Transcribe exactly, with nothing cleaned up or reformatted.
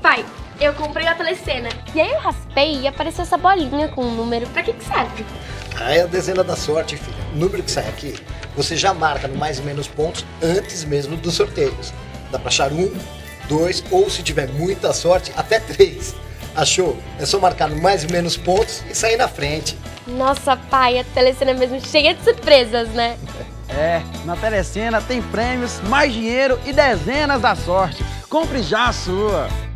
Pai, eu comprei a telecena. E aí eu raspei e apareceu essa bolinha com um número. Pra que que serve? Ah, é a dezena da sorte, filha. O número que sai aqui, você já marca no mais e menos pontos antes mesmo dos sorteios. Dá pra achar um, dois ou, se tiver muita sorte, até três. Achou? É só marcar no mais e menos pontos e sair na frente. Nossa, pai, a telecena é mesmo cheia de surpresas, né? É, na Telecena tem prêmios, mais dinheiro e dezenas da sorte. Compre já a sua!